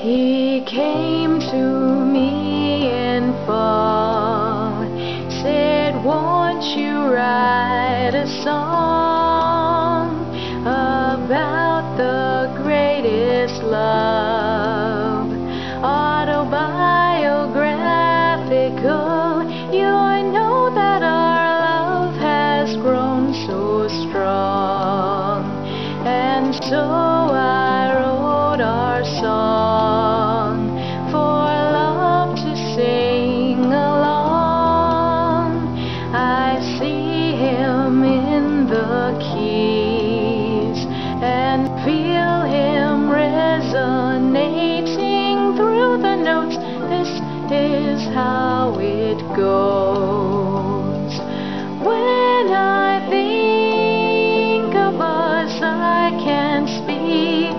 He came to me in fall, said, won't you write a song about the greatest love? Autobiographical, you know that our love has grown so strong, and so I wrote our song for love to sing along. I see him in the keys and feel him resonating through the notes. This is how it goes. When I think of us, I can't speak.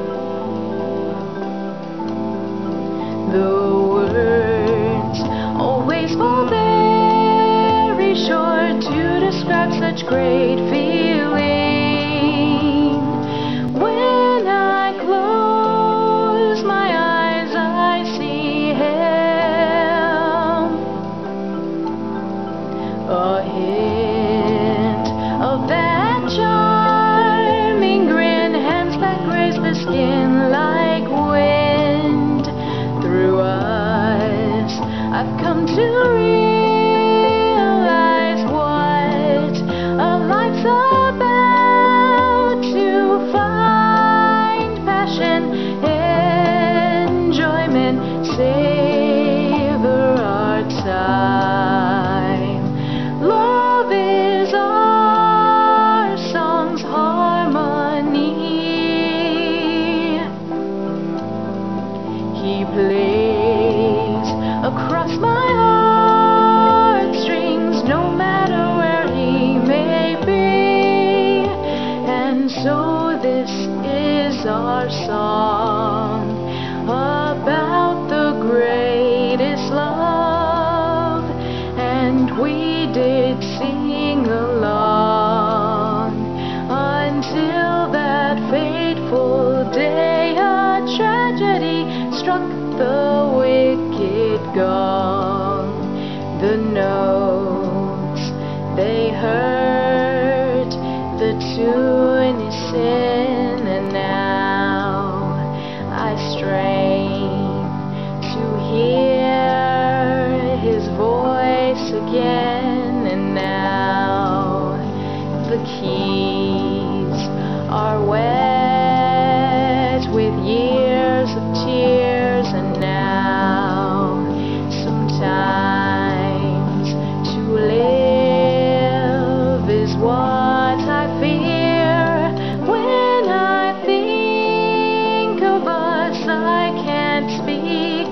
The words always fall very short to describe such great feeling. When I close my eyes, I see him. A hint of that charming grin, hands that graze the skin like wind. Through us, I've come to realize what a life's about. To find passion, enjoyment, savor our time. Love is our song's harmony. He plays across my heartstrings, no matter where he may be. And so this is our song about the greatest love, and we did sing along until that fateful day. A tragedy struck the wicked gong. The notes they heard, the tune is in, and now I strain to hear his voice again. And now the keys are wet with years of tears, and now sometimes to live is what I fear. When I think of us, I can't speak.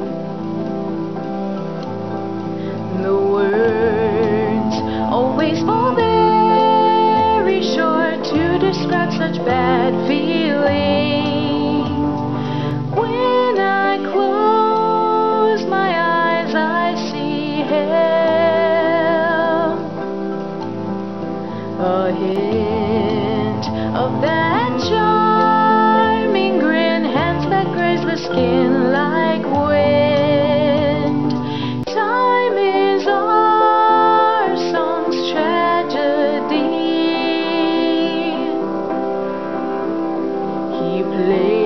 The words always fall very short to describe such bad feeling. When I close my eyes, I see him. A hint of that charming grin, hands that graze the skin like wind. Time is our song's tragedy. He plays